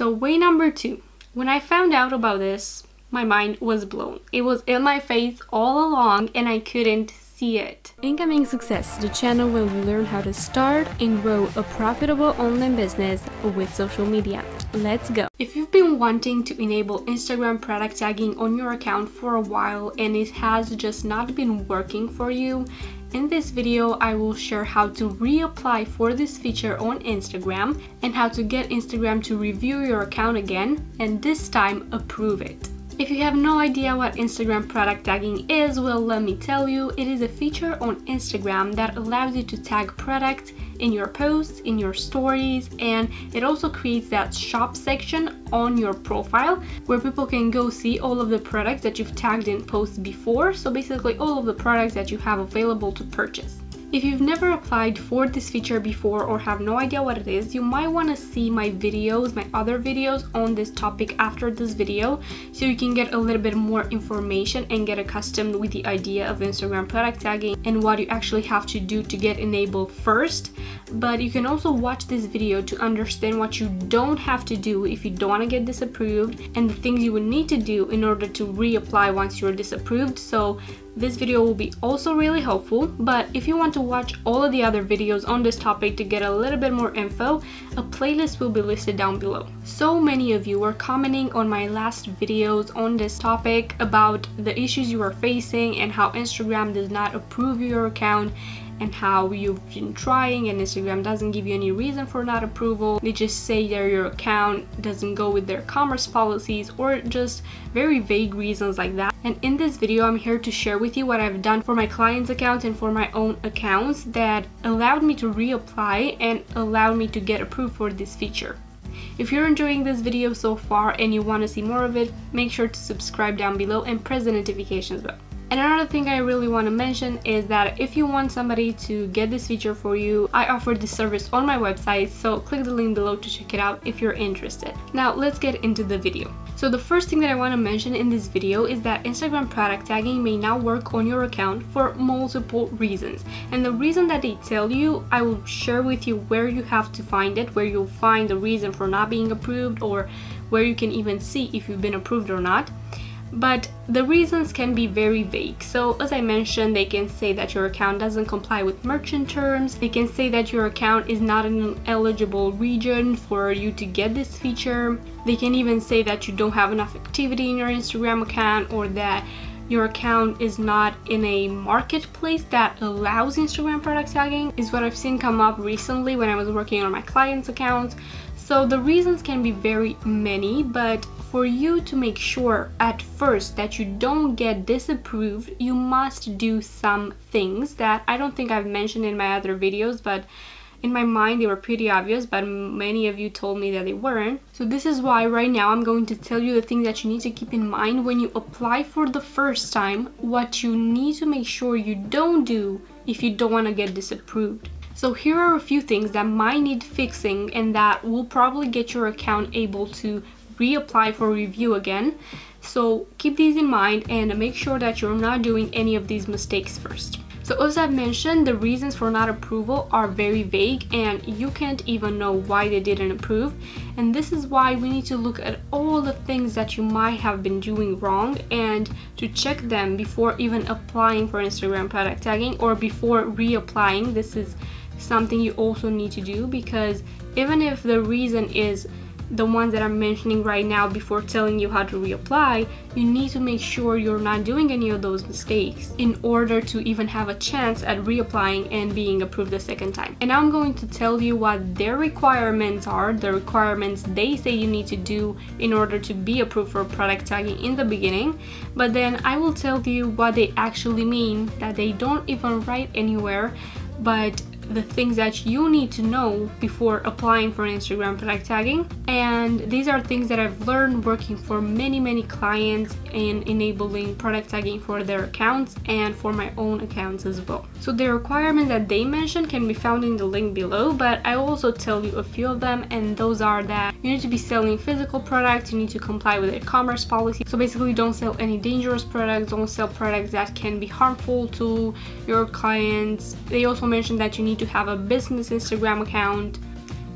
So way number 2. When I found out about this, my mind was blown. It was in my face all along and I couldn't see it. Incoming Success, the channel where we learn how to start and grow a profitable online business with social media. Let's go. If you've been wanting to enable Instagram product tagging on your account for a while and it has just not been working for you, in this video I will share how to reapply for this feature on Instagram and how to get Instagram to review your account again and this time approve it. If you have no idea what Instagram product tagging is, well, let me tell you, it is a feature on Instagram that allows you to tag products in your posts, in your stories, and it also creates that shop section on your profile where people can go see all of the products that you've tagged in posts before, so basically all of the products that you have available to purchase. If you've never applied for this feature before or have no idea what it is, you might want to see my videos, my other videos on this topic after this video so you can get a little bit more information and get accustomed with the idea of Instagram product tagging and what you actually have to do to get enabled first. But you can also watch this video to understand what you don't have to do if you don't want to get disapproved and the things you would need to do in order to reapply once you're disapproved. So this video will be also really helpful, but if you want to watch all of the other videos on this topic to get a little bit more info, a playlist will be listed down below. So many of you were commenting on my last videos on this topic about the issues you are facing and how Instagram does not approve your account and how you've been trying and Instagram doesn't give you any reason for not approval. They just say that your account doesn't go with their commerce policies or just very vague reasons like that. And in this video, I'm here to share with you what I've done for my clients' accounts and for my own accounts that allowed me to reapply and allowed me to get approved for this feature. If you're enjoying this video so far and you want to see more of it, make sure to subscribe down below and press the notifications bell. And another thing I really want to mention is that if you want somebody to get this feature for you, I offer this service on my website, so click the link below to check it out if you're interested. Now let's get into the video. So the first thing that I want to mention in this video is that Instagram product tagging may now work on your account for multiple reasons. And the reason that they tell you, I will share with you where you have to find it, where you'll find the reason for not being approved or where you can even see if you've been approved or not. But the reasons can be very vague. So as I mentioned, they can say that your account doesn't comply with merchant terms. They can say that your account is not in an eligible region for you to get this feature. They can even say that you don't have enough activity in your Instagram account or that your account is not in a marketplace that allows Instagram product tagging, is what I've seen come up recently when I was working on my clients' accounts. So the reasons can be very many, but for you to make sure at first that you don't get disapproved, you must do some things that I don't think I've mentioned in my other videos, but in my mind they were pretty obvious, but many of you told me that they weren't. So this is why right now I'm going to tell you the things that you need to keep in mind when you apply for the first time, what you need to make sure you don't do if you don't want to get disapproved. So here are a few things that might need fixing and that will probably get your account able to reapply for review again. So keep these in mind and make sure that you're not doing any of these mistakes first. So as I've mentioned, the reasons for not approval are very vague and you can't even know why they didn't approve. And this is why we need to look at all the things that you might have been doing wrong and to check them before even applying for Instagram product tagging or before reapplying. This is something you also need to do, because even if the reason is the ones that I'm mentioning right now before telling you how to reapply, you need to make sure you're not doing any of those mistakes in order to even have a chance at reapplying and being approved the second time. And I'm going to tell you what their requirements are, the requirements they say you need to do in order to be approved for product tagging in the beginning, but then I will tell you what they actually mean that they don't even write anywhere, but the things that you need to know before applying for Instagram product tagging. And these are things that I've learned working for many clients in enabling product tagging for their accounts and for my own accounts as well. So the requirements that they mentioned can be found in the link below, but I will also tell you a few of them, and those are that you need to be selling physical products, you need to comply with e-commerce policy. So basically don't sell any dangerous products, don't sell products that can be harmful to your clients. They also mentioned that you need to have a business Instagram account.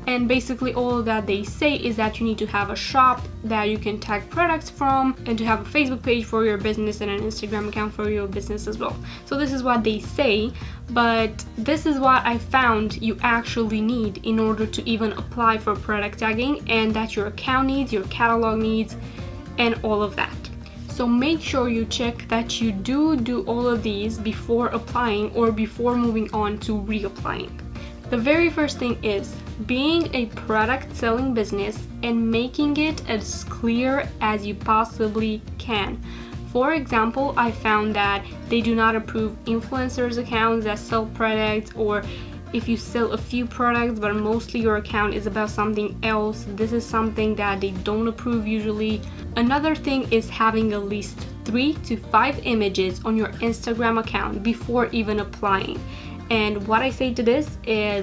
And basically all that they say is that you need to have a shop that you can tag products from, and to have a Facebook page for your business and an Instagram account for your business as well. So this is what they say, but this is what I found you actually need in order to even apply for product tagging, and that your account needs, your catalog needs, and all of that. So make sure you check that you do all of these before applying or before moving on to reapplying. The very first thing is being a product selling business and making it as clear as you possibly can. For example, I found that they do not approve influencers accounts that sell products, or if you sell a few products but mostly your account is about something else, this is something that they don't approve usually. Another thing is having at least 3 to 5 images on your Instagram account before even applying. And what I say to this is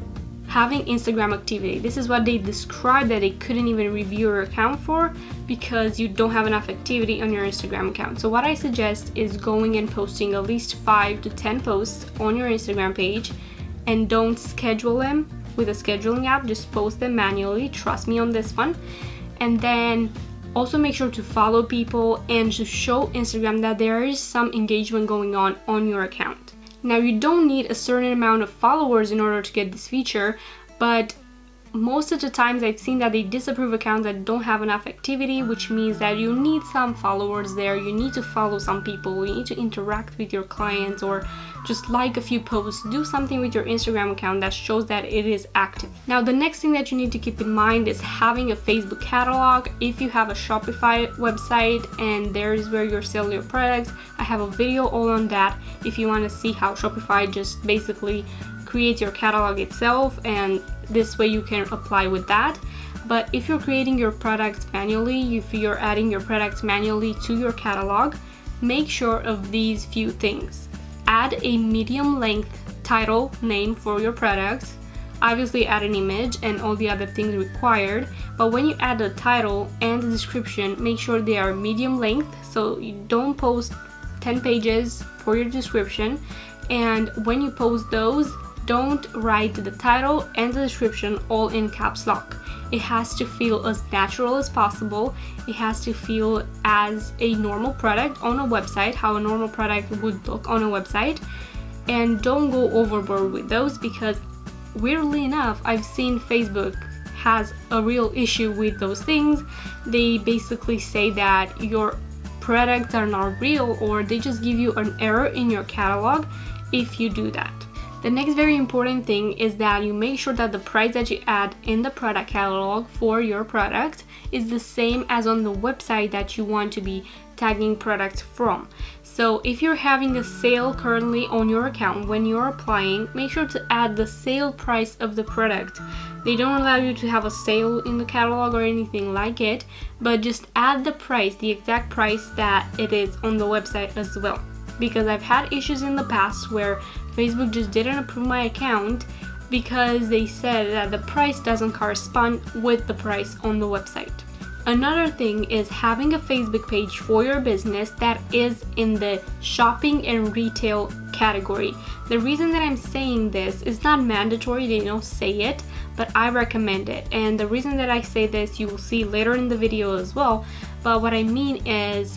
having Instagram activity. This is what they described that they couldn't even review your account for because you don't have enough activity on your Instagram account. So what I suggest is going and posting at least 5 to 10 posts on your Instagram page, and don't schedule them with a scheduling app, just post them manually, trust me on this one. And then also make sure to follow people and to show Instagram that there is some engagement going on your account. Now you don't need a certain amount of followers in order to get this feature, but most of the times I've seen that they disapprove accounts that don't have enough activity, which means that you need some followers there, you need to follow some people, you need to interact with your clients, or just like a few posts, do something with your Instagram account that shows that it is active. Now the next thing that you need to keep in mind is having a Facebook catalog. If you have a Shopify website and there is where you're selling your products, I have a video all on that if you want to see how Shopify just basically creates your catalog itself, and this way you can apply with that. But if you're creating your products manually, if you're adding your products manually to your catalog, make sure of these few things. Add a medium length title name for your products. Obviously add an image and all the other things required, but when you add the title and the description, make sure they are medium length, so you don't post 10 pages for your description. And when you post those, don't write the title and the description all in caps lock. It has to feel as natural as possible. It has to feel as a normal product on a website, how a normal product would look on a website. And don't go overboard with those, because weirdly enough, I've seen Facebook has a real issue with those things. They basically say that your products are not real, or they just give you an error in your catalog if you do that. The next very important thing is that you make sure that the price that you add in the product catalog for your product is the same as on the website that you want to be tagging products from. So if you're having a sale currently on your account, when you're applying, make sure to add the sale price of the product. They don't allow you to have a sale in the catalog or anything like it, but just add the price, the exact price that it is on the website as well. Because I've had issues in the past where Facebook just didn't approve my account because they said that the price doesn't correspond with the price on the website. Another thing is having a Facebook page for your business that is in the shopping and retail category. The reason that I'm saying this is not mandatory, they don't say it, but I recommend it. And the reason that I say this, you will see later in the video as well. But what I mean is,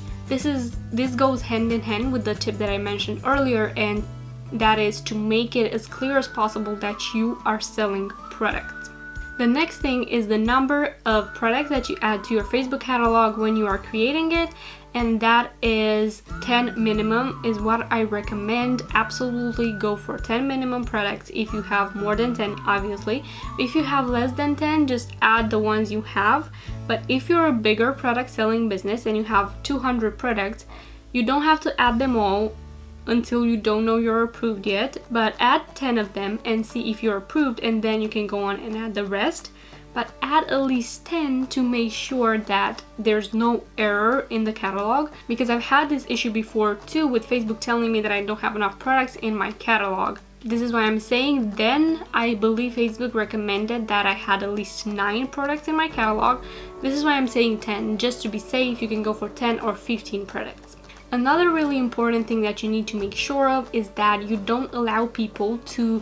this goes hand in hand with the tip that I mentioned earlier, and that is to make it as clear as possible that you are selling products. The next thing is the number of products that you add to your Facebook catalog when you are creating it, and that is 10 minimum is what I recommend. Absolutely go for 10 minimum products if you have more than 10, obviously. If you have less than 10, just add the ones you have. But if you're a bigger product selling business and you have 200 products, you don't have to add them all until you don't know you're approved yet, but add 10 of them and see if you're approved, and then you can go on and add the rest. But add at least 10 to make sure that there's no error in the catalog, because I've had this issue before too with Facebook telling me that I don't have enough products in my catalog. This is why I'm saying then I believe Facebook recommended that I had at least 9 products in my catalog. This is why I'm saying 10, just to be safe. You can go for 10 or 15 products. Another really important thing that you need to make sure of is that you don't allow people to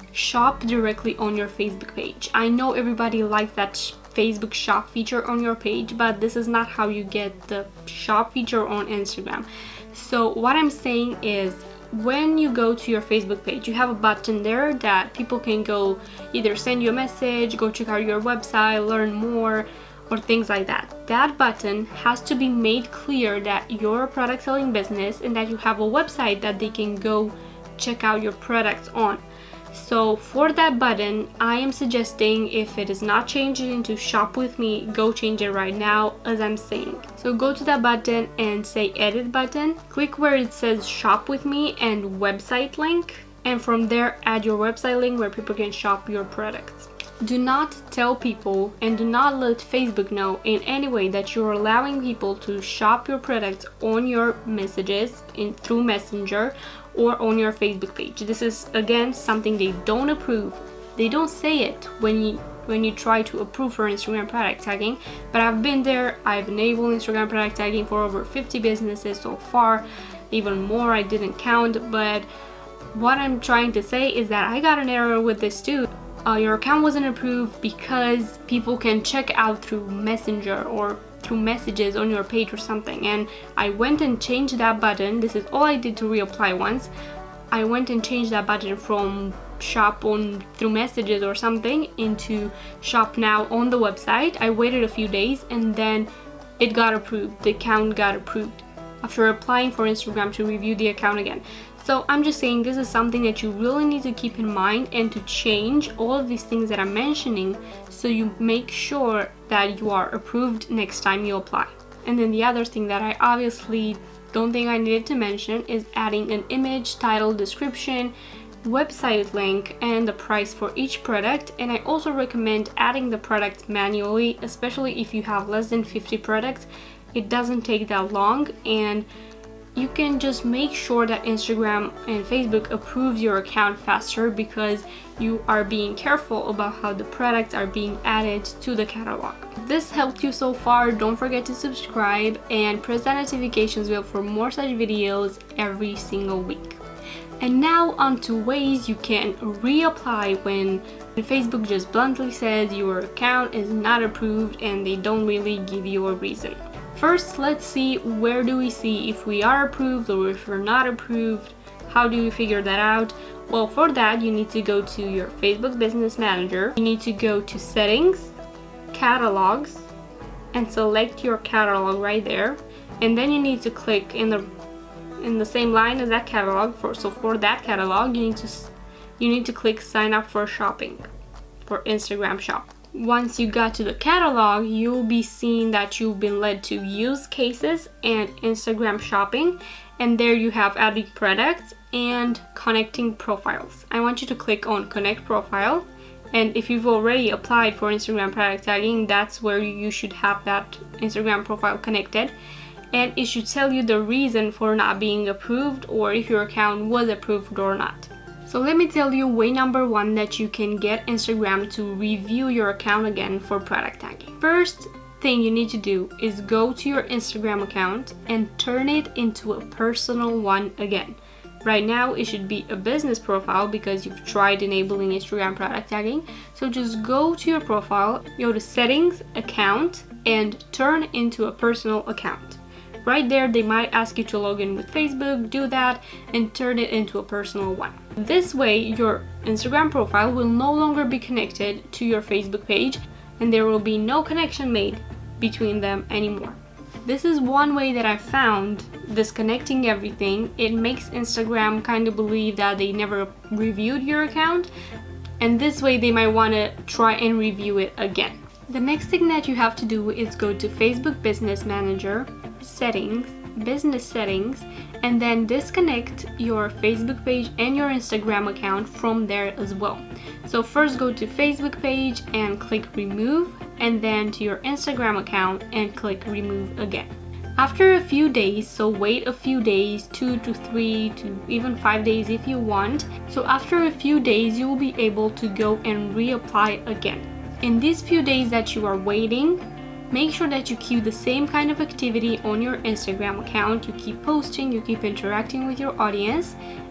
shop directly on your Facebook page. I know everybody likes that Facebook shop feature on your page, but this is not how you get the shop feature on Instagram. So what I'm saying is, when you go to your Facebook page, you have a button there that people can go either send you a message, go check out your website, learn more, or things like that. That button has to be made clear that you're a product selling business and that you have a website that they can go check out your products on. So for that button, I am suggesting, if it is not changed into shop with me, go change it right now, as I'm saying. So go to that button and say edit button, click where it says shop with me and website link, and from there add your website link where people can shop your products. Do not tell people and do not let Facebook know in any way that you're allowing people to shop your products on your messages through Messenger or on your Facebook page. This is, again, something they don't approve. They don't say it when you try to approve for Instagram product tagging, but I've been there. I've enabled Instagram product tagging for over 50 businesses so far, even more, I didn't count. But what I'm trying to say is that I got an error with this too. Your account wasn't approved because people can check out through Messenger or through messages on your page or something, and I went and changed that button. This is all I did to reapply once. I went and changed that button from shop on through messages or something into shop now on the website. I waited a few days and then it got approved. The account got approved after applying for Instagram to review the account again. So I'm just saying, this is something that you really need to keep in mind and to change all of these things that I'm mentioning, so you make sure that you are approved next time you apply. And then the other thing that I obviously don't think I needed to mention is adding an image, title, description, website link, and the price for each product. And I also recommend adding the product manually, especially if you have less than 50 products. It doesn't take that long, and you can just make sure that Instagram and Facebook approves your account faster because you are being careful about how the products are being added to the catalog. If this helped you so far, don't forget to subscribe and press that notifications bell for more such videos every single week. And now on to ways you can reapply when Facebook just bluntly says your account is not approved and they don't really give you a reason. First, let's see, where do we see if we are approved or if we're not approved? How do we figure that out? Well, for that, you need to go to your Facebook Business Manager. You need to go to Settings, Catalogs, and select your catalog right there. And then you need to click in the same line as that catalog. So for that catalog, you need to click Sign Up for Shopping for Instagram Shop. Once you got to the catalog, you'll be seeing that you've been led to Use Cases and Instagram Shopping, and there you have adding products and connecting profiles. I want you to click on Connect Profile, and if you've already applied for Instagram product tagging, that's where you should have that Instagram profile connected, and it should tell you the reason for not being approved or if your account was approved or not. So let me tell you way number one that you can get Instagram to review your account again for product tagging. First thing you need to do is go to your Instagram account and turn it into a personal one again. Right now it should be a business profile because you've tried enabling Instagram product tagging. So just go to your profile, go to Settings, Account, and turn into a personal account. Right there, they might ask you to log in with Facebook, do that, and turn it into a personal one. This way, your Instagram profile will no longer be connected to your Facebook page, and there will be no connection made between them anymore. This is one way that I found disconnecting everything. It makes Instagram kind of believe that they never reviewed your account, and this way they might want to try and review it again. The next thing that you have to do is go to Facebook Business Manager, Settings, Business Settings, and then disconnect your Facebook page and your Instagram account from there as well. So first go to Facebook page and click Remove, and then to your Instagram account and click Remove again. After a few days, so wait a few days, 2 to 3 to even 5 days if you want. So after a few days, you will be able to go and reapply again. In these few days that you are waiting, make sure that you keep the same kind of activity on your Instagram account. You keep posting, you keep interacting with your audience,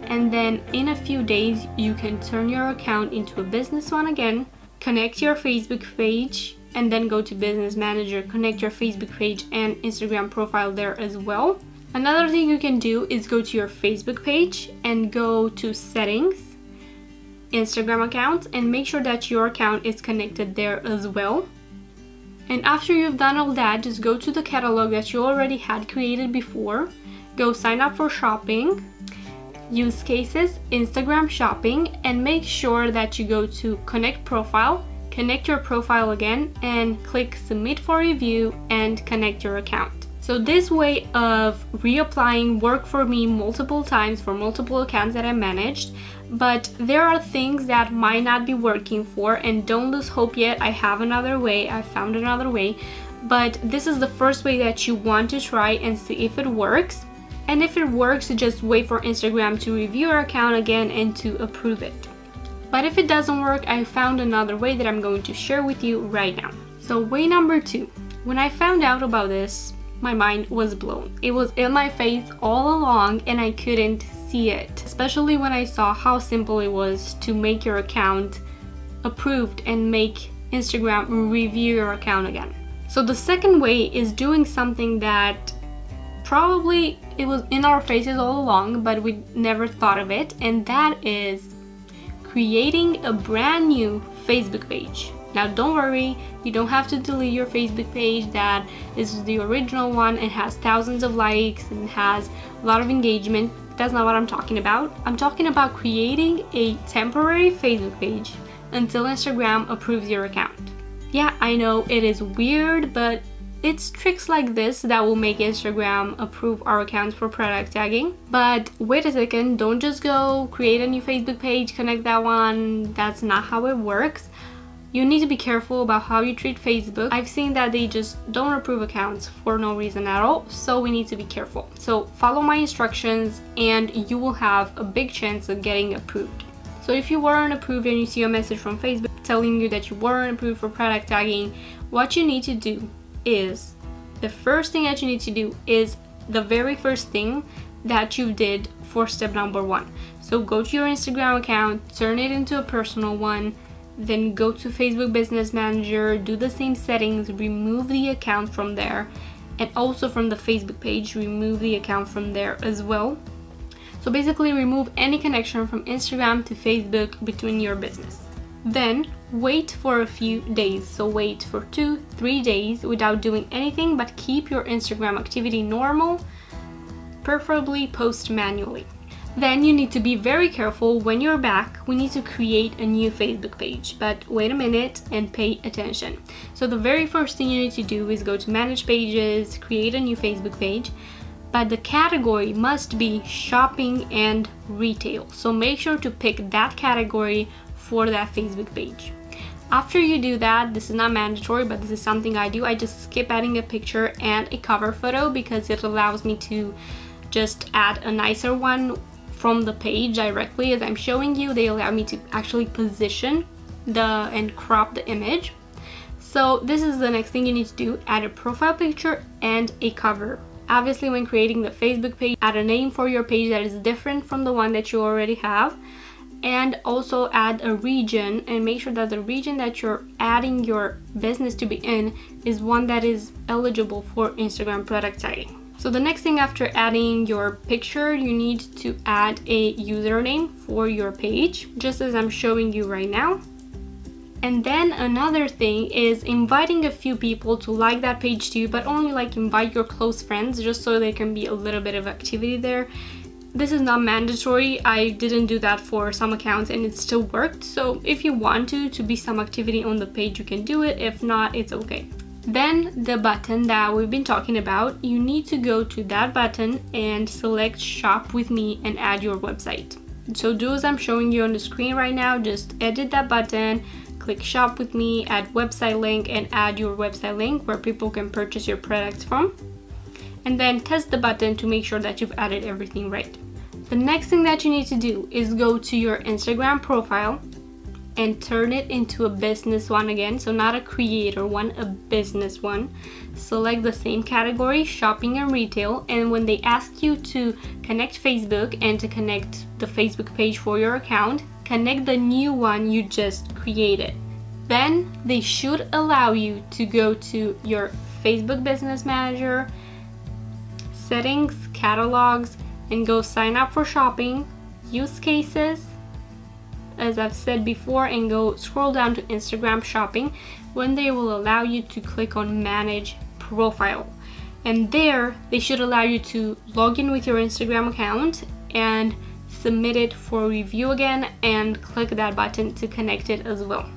and then in a few days you can turn your account into a business one again, connect your Facebook page, and then go to Business Manager, connect your Facebook page and Instagram profile there as well. Another thing you can do is go to your Facebook page and go to Settings, Instagram account, and make sure that your account is connected there as well. And after you've done all that, just go to the catalog that you already had created before, go sign up for shopping, use cases, Instagram shopping, and make sure that you go to connect profile, connect your profile again, and click submit for review and connect your account. So this way of reapplying worked for me multiple times for multiple accounts that I managed, but there are things that might not be working for, and don't lose hope yet. I have another way, I found another way, but this is the first way that you want to try and see if it works. And if it works, just wait for Instagram to review your account again and to approve it. But if it doesn't work, I found another way that I'm going to share with you right now. So way number 2, when I found out about this, my mind was blown. It was in my face all along and I couldn't see it, especially when I saw how simple it was to make your account approved and make Instagram review your account again. So the second way is doing something that probably it was in our faces all along, but we never thought of it, and that is creating a brand new Facebook page. Now don't worry, you don't have to delete your Facebook page that is the original one and has thousands of likes and has a lot of engagement. That's not what I'm talking about. I'm talking about creating a temporary Facebook page until Instagram approves your account. Yeah, I know it is weird, but it's tricks like this that will make Instagram approve our accounts for product tagging. But wait a second, don't just go create a new Facebook page, connect that one. That's not how it works. You need to be careful about how you treat Facebook. I've seen that they just don't approve accounts for no reason at all, so we need to be careful. So follow my instructions and you will have a big chance of getting approved. So if you weren't approved and you see a message from Facebook telling you that you weren't approved for product tagging, what you need to do is, the first thing that you need to do is the very first thing that you did for step number 1. So go to your Instagram account, turn it into a personal one, then go to Facebook Business Manager, do the same settings, remove the account from there, and also from the Facebook page, remove the account from there as well. So basically remove any connection from Instagram to Facebook between your business. Then wait for a few days, so wait for 2-3 days without doing anything, but keep your Instagram activity normal, preferably post manually. Then you need to be very careful when you're back. We need to create a new Facebook page, but wait a minute and pay attention. So the very first thing you need to do is go to Manage Pages, create a new Facebook page, but the category must be shopping and retail. So make sure to pick that category for that Facebook page. After you do that, this is not mandatory, but this is something I do. I just skip adding a picture and a cover photo because it allows me to just add a nicer one from the page directly as I'm showing you. They allow me to actually position and crop the image. So this is the next thing you need to do: add a profile picture and a cover. Obviously, when creating the Facebook page, add a name for your page that is different from the one that you already have, and also add a region, and make sure that the region that you're adding your business to be in is one that is eligible for Instagram product tagging. So the next thing after adding your picture, you need to add a username for your page, just as I'm showing you right now. And then another thing is inviting a few people to like that page too, but only like invite your close friends just so there can be a little bit of activity there. This is not mandatory. I didn't do that for some accounts and it still worked. So if you want to be some activity on the page, you can do it. If not, it's okay. Then the button that we've been talking about, you need to go to that button and select Shop with Me and add your website. So do as I'm showing you on the screen right now, just edit that button, click Shop with Me, add website link, and add your website link where people can purchase your products from. And then test the button to make sure that you've added everything right. The next thing that you need to do is go to your Instagram profile and turn it into a business one again. So not a creator one, a business one. Select the same category, shopping and retail, and when they ask you to connect Facebook and to connect the Facebook page for your account, connect the new one you just created. Then they should allow you to go to your Facebook Business Manager, settings, catalogs, and go sign up for shopping, use cases, as I've said before, and go scroll down to Instagram shopping, when they will allow you to click on manage profile. And there they should allow you to log in with your Instagram account and submit it for review again, and click that button to connect it as well.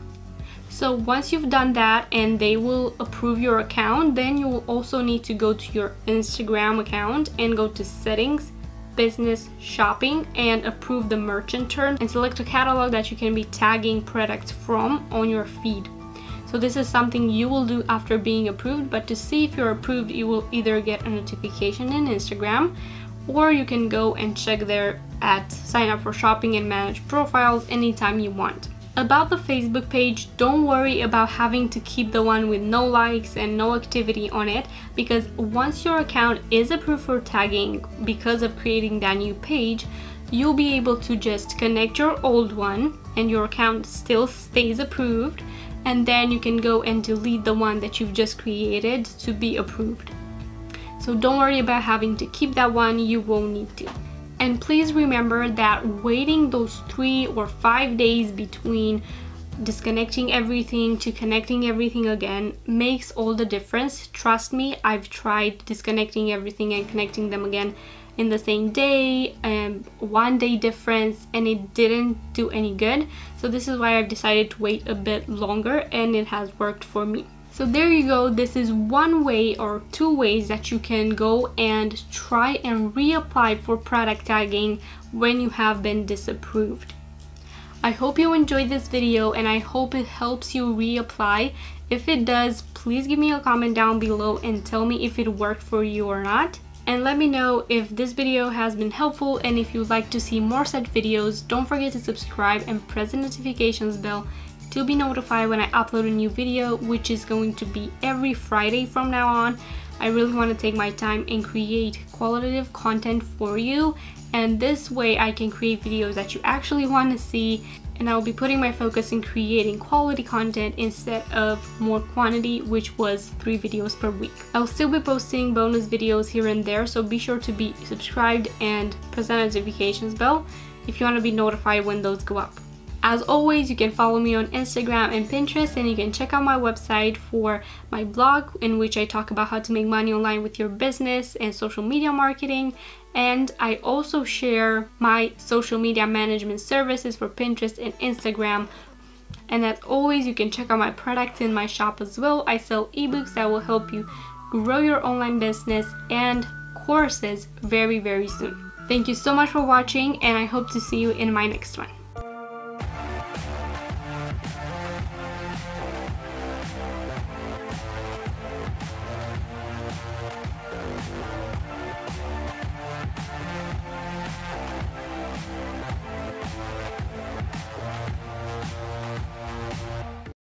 So once you've done that and they will approve your account, then you will also need to go to your Instagram account and go to settings, business, shopping, and approve the merchant term, and select a catalog that you can be tagging products from on your feed. So this is something you will do after being approved, but to see if you're approved, you will either get a notification in Instagram, or you can go and check there at sign up for shopping and manage profiles anytime you want. About the Facebook page, don't worry about having to keep the one with no likes and no activity on it, because once your account is approved for tagging because of creating that new page, you'll be able to just connect your old one and your account still stays approved, and then you can go and delete the one that you've just created to be approved. So don't worry about having to keep that one, you won't need to. And please remember that waiting those 3 or 5 days between disconnecting everything to connecting everything again makes all the difference. Trust me, I've tried disconnecting everything and connecting them again in the same day, 1 day difference, and it didn't do any good. So this is why I've decided to wait a bit longer, and it has worked for me. So there you go, this is one way or 2 ways that you can go and try and reapply for product tagging when you have been disapproved. I hope you enjoyed this video, and I hope it helps you reapply. If it does, please give me a comment down below and tell me if it worked for you or not. And let me know if this video has been helpful, and if you'd like to see more such videos, don't forget to subscribe and press the notifications bell to be notified when I upload a new video, which is going to be every Friday from now on. I really want to take my time and create qualitative content for you, and this way I can create videos that you actually want to see, and I'll be putting my focus in creating quality content instead of more quantity, which was 3 videos per week. I'll still be posting bonus videos here and there, so be sure to be subscribed and press the notifications bell if you want to be notified when those go up. As always, you can follow me on Instagram and Pinterest, and you can check out my website for my blog, in which I talk about how to make money online with your business and social media marketing. And I also share my social media management services for Pinterest and Instagram. And as always, you can check out my products in my shop as well. I sell ebooks that will help you grow your online business, and courses very, very soon. Thank you so much for watching, and I hope to see you in my next one.